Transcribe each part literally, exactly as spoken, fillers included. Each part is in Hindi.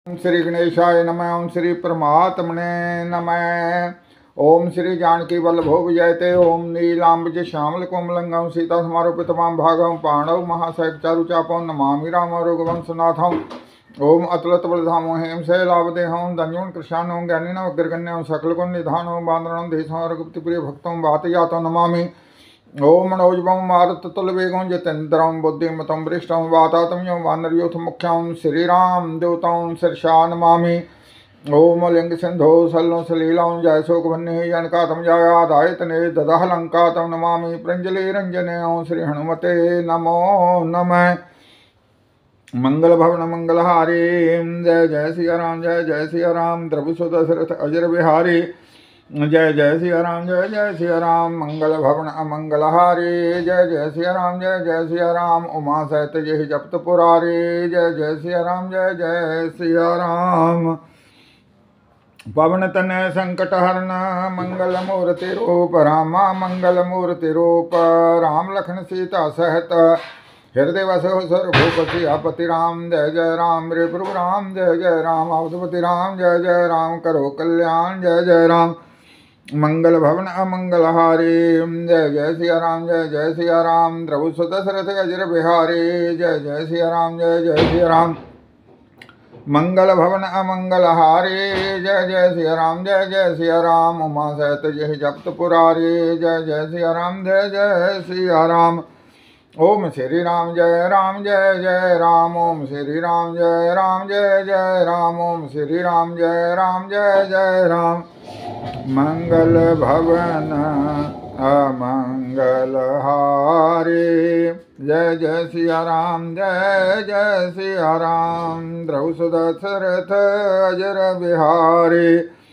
ओम श्री गणेशाय नमः। ओम श्री परमात्मने नमः। ओम श्री जानकी वल्लभो विजयते। ओम नीलांबज श्यामल कोमलंगम सीता समारोपित तमाम भागम पाणव महासैक चारु चापम नमामि राम रघुवंशनाथम। ओम अतुलत बलधामो हेम शैलावदेहम धन्यों कृष्णानो ज्ञानिनो अग्रगण्यो सकल गुण निधानो बांधनं देशो रघुपति प्रिय भक्तों वातयातो नमामि। ओम मनोजवं मारुततुल्यवेगं जितेन्द्रं बुद्धिमतं वरिष्ठं वातात्म्यं वानरयूथ मुख्यं श्रीराम दूतं शिरसा नमामि। ओम लिंग सिंधो सल्लो सलीलं जय शोकवह्नि जनकातं जयादायतने ददः लंकातं नमामि। प्रंजलि रंजने श्री हनुमते नमो नमः। मंगल भवन मंगलहारी जय जय सिया राम जय जय सिया राम। द्रविसुत दशरथ अजर बिहारी जय जय सिया राम जय जय सिया राम। मंगल भवन अमंगलहारी जय जय सिया राम जय जय सिया राम। उमा सहित जय जपत पुरारी जय जय सिया राम जय जय सिया राम। पवन तनय संकट हरण मंगल मूर्ति रूप रामा मंगल मूर्ति रूप। राम लखन सीता सहित हृदय वसो सर्वभूपति आपति राम जय जय राम। रे प्रभु राम जय जय राम। अवधपति राम जय जय राम। करो कल्याण जय जय राम। मंगल भवन अमंगलहारी जय जय सिया राम जय जय सिया राम। द्रवसु दशरथ अजर बिहारी जय जय सिया राम जय जय सिया राम। मंगल भवन अमंगलहारी जय जय सिया राम जय जय सिया राम। उमा सहित जय जपत पुरारी जय जय सिया राम जय जय सिया राम। ओम श्री राम जय राम जय जय राम। ओम श्री राम जय राम जय जय राम। ओम श्री राम जय राम जय जय राम। मंगल भवन अमंगल हारी जय जय सिया राम जय जय सिया राम। द्रौसु दशरथ अजर बिहारी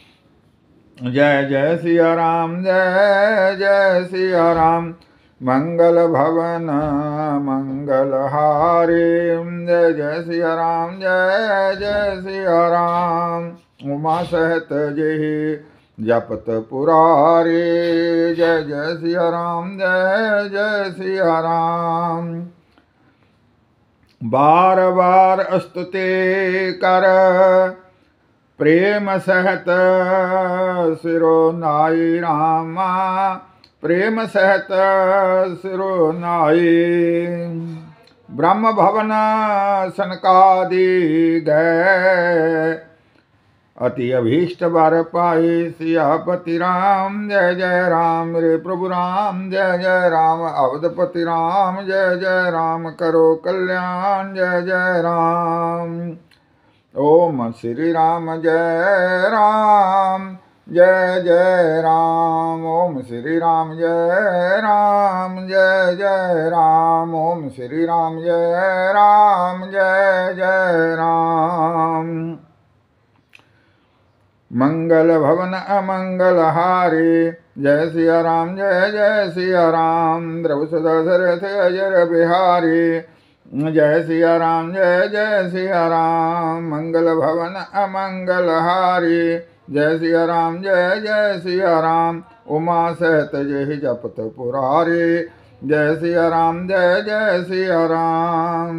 जय जय सिया राम जय जय सिया राम। मंगल भवन मंगल हारी जय जय सिया राम जय जय सिया राम। उमा सहित जय जपत पुरारी जय जय सिया राम जय जय सिया राम। बार बार स्तुति कर प्रेम सहित सिरो नाई रामा। प्रेम सहित सिरो नाई। ब्रह्म भवन सनकादि गए अति अभीष्ट वर पाए। सियापति राम जय जय राम। रे प्रभु राम जय जय राम। अवधपति राम जय जय राम। करो कल्याण जय जय राम। ओम श्री राम जय राम जय जय राम। ओम श्री राम जय राम जय जय राम। ओम श्री राम जय राम जय जय राम। मंगल भवन अमंगल हारी जय सिया राम जय जय सिया राम। द्रवसु दशरथ अजर बिहारी जय सिया राम जय जय सिया राम। मंगल भवन अमंगल हारी जय सिया राम जय जय सिया राम। उमा सहित जय जपत पुरारी जय सिया राम जय जय सिया राम।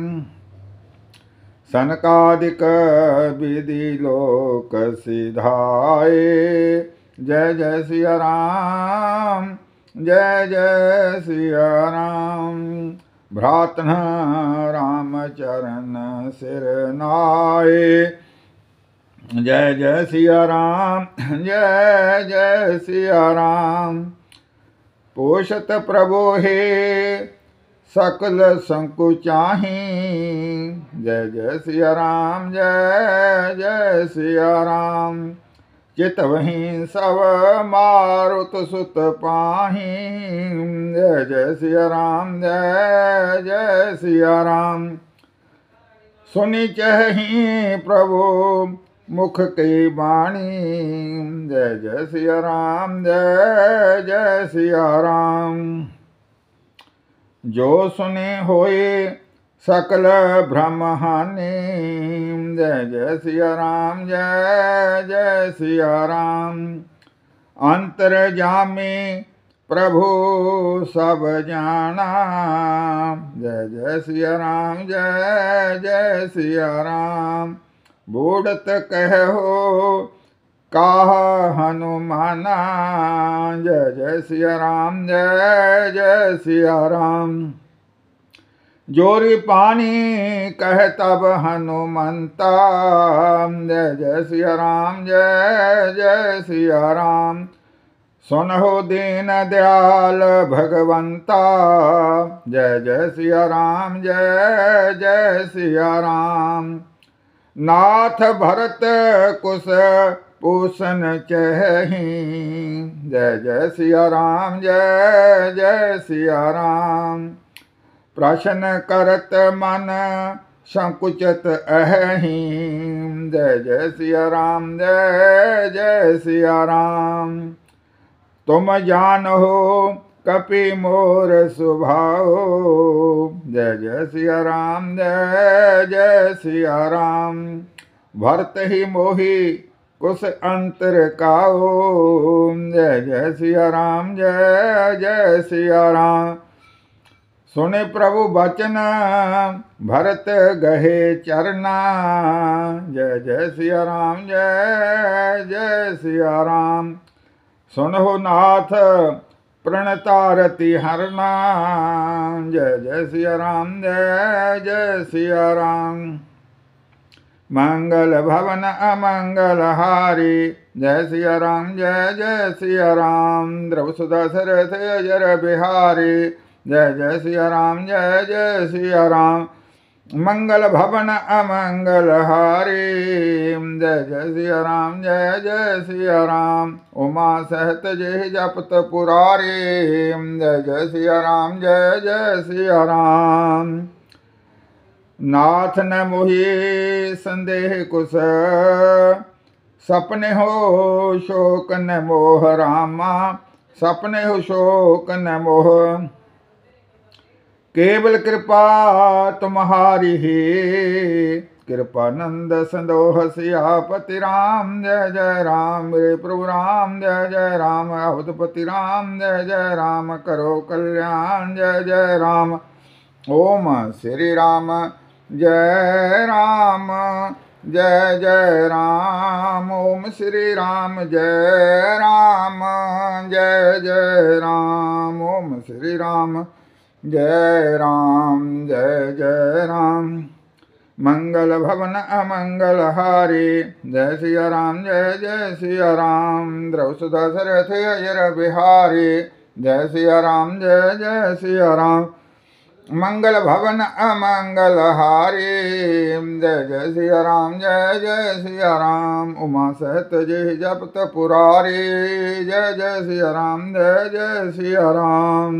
सनकादिक विधि लोक सिधाए जय जय सिया राम जय जय सिया राम। भ्रातन राम चरण सिर नाए जय जय सिया राम जय जय सिया राम। पोषत प्रभु हे सकल संकुचाही जय जय सिया राम जय जय सिया राम। चितवहीं सब मारुत सुत पाही जय जय सिया राम जय जय सिया राम। सुनि चहि प्रभु मुख की वाणी जय जय सिया राम जय जय सिया राम। जो सुने होए सकल भ्रम हानि जय जय सिया राम जय जय सिया राम। अंतर्जामी प्रभु सब जाना जय जय सिया राम जय जय सिया राम। बूढ़त कहो काह हनुमाना। जय जय सिया राम, जय जय सिया राम। जोरी पानी कह तब हनुमंता। जय जय सिया राम, जय जय सिया राम। सुनहो दीन दयाल भगवंता। जय जय सिया राम, जय जय सिया राम। नाथ भरत कुश पूषण चहि। जय जय सिया राम, जय जय सिया राम। प्रश्न करत मन संकुचत अहि। जय जय सिया राम, जय जय सिया राम। तुम जानहो कपि मोर स्वभाव। जय जय सिया राम, जय जय सिया राम। भरत ही मोहि कुश अंतर काओ। जय जय सिया राम, जय जय सिया राम। सुने प्रभु बचन भरत गहे चरना। जय जय सिया राम, जय जय सिया राम। सुनहो नाथ प्रणतारति हरना। जय जय सिया राम, जय जय सिया राम। मंगल भवन अमंगल हारी। जय सिया राम, जय जय सिया राम। द्रव सुधा सरथ अजर बिहारी। जय जय सिया राम, जय जय सिया राम। मंगल भवन अमंगल हारी। जय जय सिया राम, जय जय सिया राम। उमा सहत जय जपत पुरारी। जय जय सिया राम, जय जय सिया राम। नाथ न मोहि संदेह कुश। सपने हो शोक न मोह रामा। सपने हो शोक न मोह। केवल कृपा तुम्हारी ही। कृपानंद संदोह सियापति राम। जय जय राम रे प्रभु राम। जय जय राम अवधपति राम। जय जय राम करो कल्याण। जय जय राम। ओम श्री राम, जय राम, जय जय राम। ओम श्री राम, जय राम, जय जय राम। ओम श्री राम, जय राम, जय जय राम। मंगल भवन अमंगल हारी। जय सिया राम, जय जय सिया राम। द्रव सुधा सरथ अजर बिहारी। जय सिया राम, जय जय सिया राम। मंगल भवन अमंगल हारी। जय जय सिया राम, जय जय सिया राम। उमा सहत जय जपत पुरारी। जय जय सिया राम, जय जय सिया राम।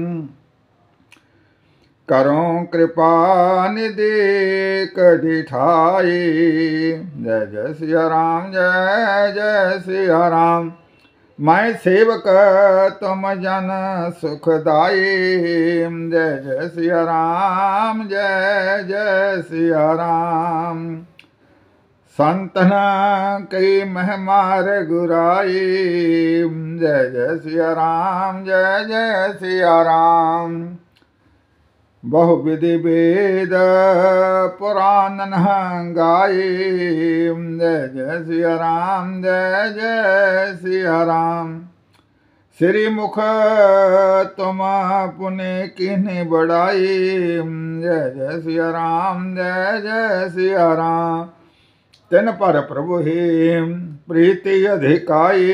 करो कृपा निधि कढ़ी ठाई। जय जय सिया राम, जय जय सिया राम। मैं सेवक तुम जन सुखदाई। जय जय सिया राम, जय जय सिया राम। संतन कई महमार गुराई। जय जय सिया राम, जय जय सिया राम। बहु विधि वेद पुराण गाई। जय जय सिया राम, जय जय सिया राम। श्री मुख तुम पुण्य किन्हीं बढ़ाई। जय जय सिया राम, जय जय सिया राम। तिन पर प्रभु ही प्रीति अधिकाई।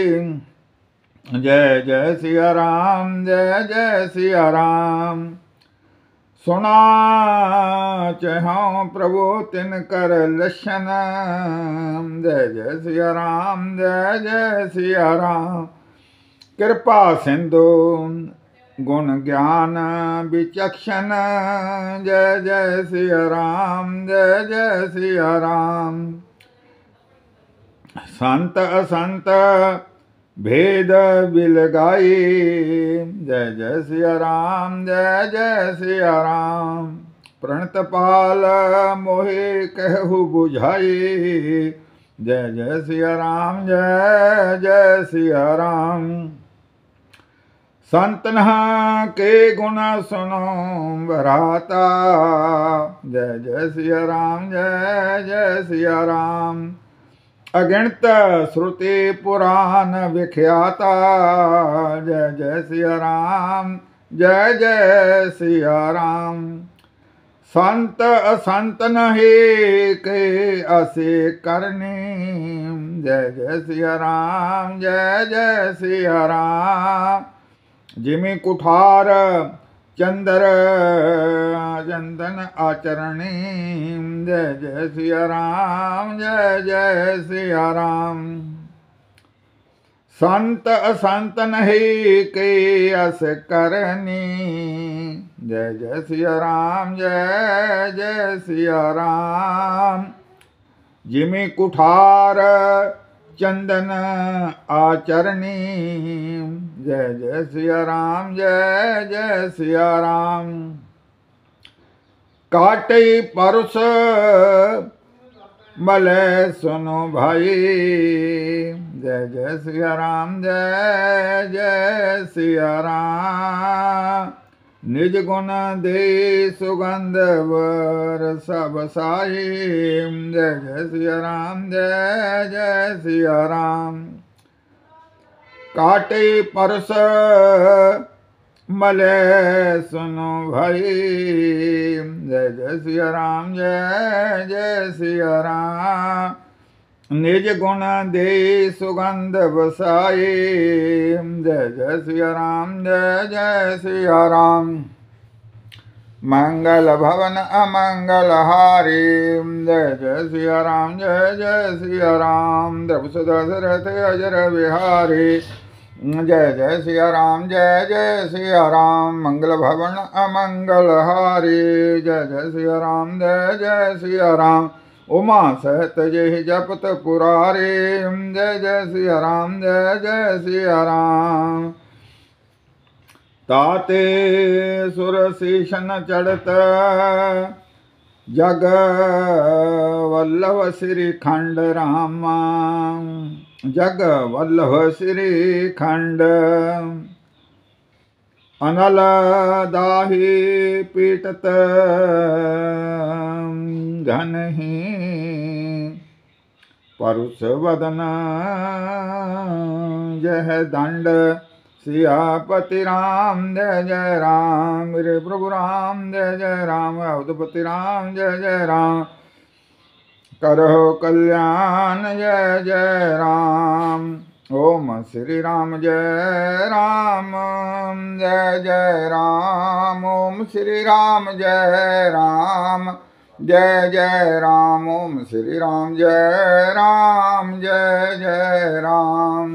जय जय सिया राम, जय जय सिया राम। सुना चहु प्रभु तिन कर लक्षण। जय जय सिया राम, जय जय सिया राम। कृपा सिंधु गुण ज्ञान विचक्षण। जय जय सिया राम, जय जय सिया राम। संत असंत भेद बिलगाई। जय जय सिया राम, जय जय सिया राम। प्रणत पाल मोहि कहु बुझाई। जय जय सिया राम, जय जय सिया राम। संतन के गुण सुनो बराता। जय जय सिया राम, जय जय सिया राम। अगिणत श्रुति पुराण विख्याता। जय जय सिया राम, जय जय सिया राम। संत असंत नहीं के असे करनी। जय जय सिया राम, जय जय सिया राम। जिमि कुठार चंदर चंदन आचरणी। जय जय सिया राम, जय जय सिया राम। संत असंत नहीं के अस करनी। जय जय सिया राम, जय जय सिया राम। जिमि कुठार चंदन आचरणी। जय जय सिया राम, जय जय सिया राम। काटे परुष मले सुनो भाई। जय जय सिया राम, जय जय सिया राम। निज गुण दे सुगंध वर सब साई। जय जय सिया राम, जय जय सिया राम। काटे परस मले सुनो भाई। जय जय सिया राम, जय जय सिया राम। निज गुण दे सुगंध बसाई। जय जय सिया राम, जय जय सिया राम। मंगल भवन अमंगल हारी। जय जय सिया राम, जय जय सिया राम। द्रवसुत दशरथ अजर बिहारी। जय जय सिया राम, जय जय सिया राम। मंगल भवन अमंगल हारी। जय जय सिया राम, जय जय सिया राम। उमा सहत जय जपत पुरारे। जय जय सिया राम, जय जय सिया राम। ताते सुर शीशन चढ़त जग वल्लभ श्री खंड रामा। जग वल्लभ श्री खंड। अनल दाही पीटत घन ही। परुष वदन जय दंड। सियापति राम, जय जय राम। मेरे प्रभु राम, जय जय राम। अवधपति राम, जय जय राम। करो कल्याण, जय जय राम। ओम श्री राम, जय राम, जय जय राम। ओम श्री राम, जय राम, जय जय राम। ओम श्री राम, जय राम, जय जय राम।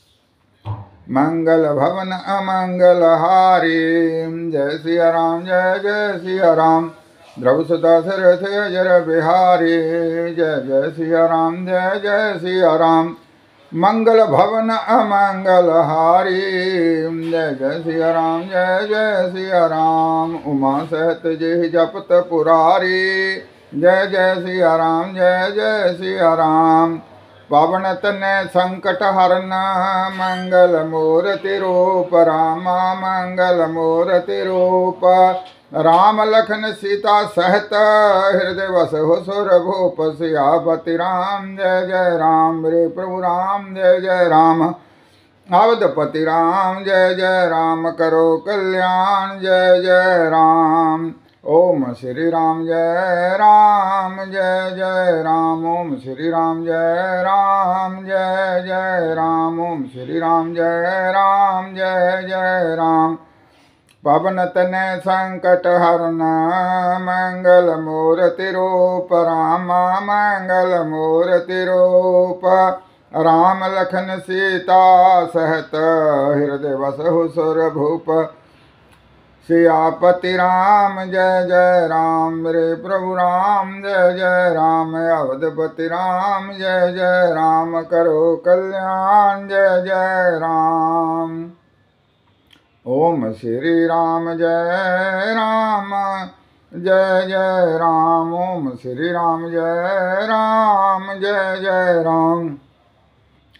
मंगल भवन अमंगल हारी। जय सिया राम, जय जय सिया राम। द्रवसुत दशरथ अजर बिहारी। जय जय सिया राम, जय जय सिया राम। मंगल भवन अमंगल हारी। जय जय सिया राम, जय जय सिया राम। उमा सहत जय जपत पुरारी। जय जय सिया राम, जय जय सिया राम। पावन तनय संकट हरन मंगल मूर्ति रूप रामा। मंगल मूर्ति रूप राम लखन सीता सहत हृदय वसहु सुर भूप। सियापति राम, जय जय राम। मेरे प्रभु राम, जय जय राम। अवधपति राम, जय जय राम। करो कल्याण, जय जय राम। ओम श्री राम, जय राम, जय जय राम। ओम श्री राम, जय राम, जय जय राम। ओम श्री राम, जय राम, जय जय राम। पवन तनय संकट हरन मंगल मूर्ति रूप रामा। मंगल मूर्ति रूप राम लखन सीता सहत हृदय वसहु सुर भूप। सियापति राम, जय जय राम। मेरे प्रभु राम, जय जय राम। अवधपति राम, जय जय राम। करो कल्याण, जय जय राम। ओम श्री राम, जय राम, जय जय राम। ओम श्री राम, जय राम, जय जय राम।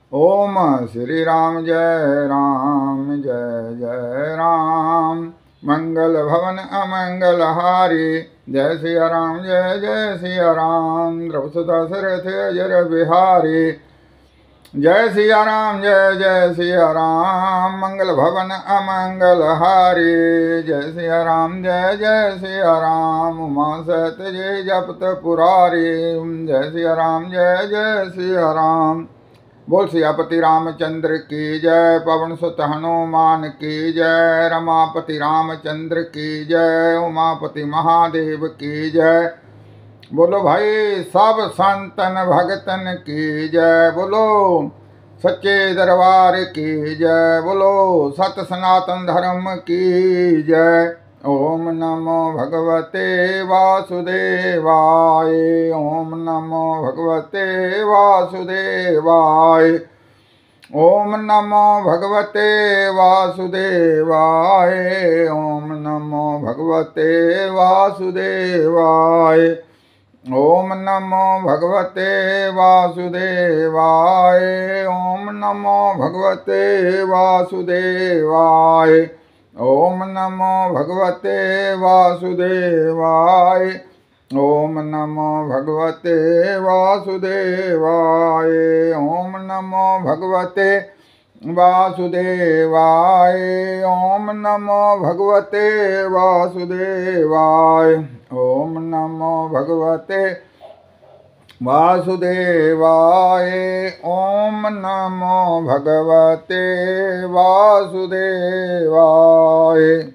ओम श्री राम जय राम जय जय राम। मंगल भवन अमंगल हारी जय सिया राम जय जय सिया राम। द्रौपदी दशरथ अजर बिहारी जय सिया राम जय जय सिया राम। मंगल भवन अमंगल हारी जय सिया राम जय जय सिया राम। उमा सहित जय जपत पुरारी जय सिया राम जय जय सिया राम। बोल सियापति रामचंद्र की जय। पवन सुत हनुमान की जय। रमापति रामचंद्र की जय। उमापति महादेव की जय। बोलो भाई सब संतन भगतन की जय। बोलो सच्चे दरबार की जय। बोलो सत सनातन धर्म की जय। ओम नमो भगवते वासुदेवाय। ओम नमो भगवते वासुदेवाय। ओम नमो भगवते वासुदेवाय। ओम नमो भगवते वासुदेवाय। ओम नमो भगवते वासुदेवाय। ओम नमो भगवते वासुदेवाय। ओम नमो भगवते वासुदेवाय। ओम नमो भगवते वासुदेवाय। ओम नमो भगवते वासुदेवाय। ओम नमो भगवते वासुदेवाय। ओम नमो भगवते वासुदेवाय। ओम नमो भगवते वासुदेवाय।